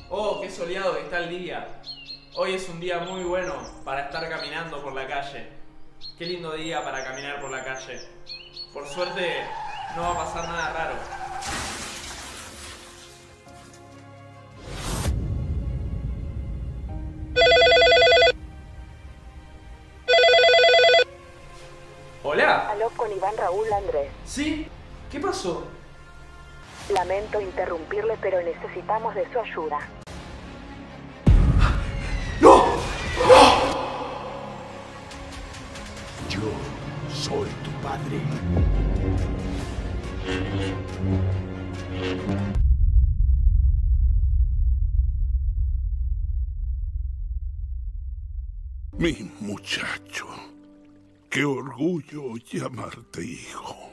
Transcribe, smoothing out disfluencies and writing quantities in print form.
Oh, qué soleado que está el día. Hoy es un día muy bueno para estar caminando por la calle. Qué lindo día para caminar por la calle. Por suerte no va a pasar nada raro. ¿Hola? Aló, con Iván Raúl Andrés. ¿Sí? ¿Qué pasó? Lamento interrumpirle, pero necesitamos de su ayuda. ¡No! Yo soy tu padre. Mi muchacho. Qué orgullo llamarte hijo.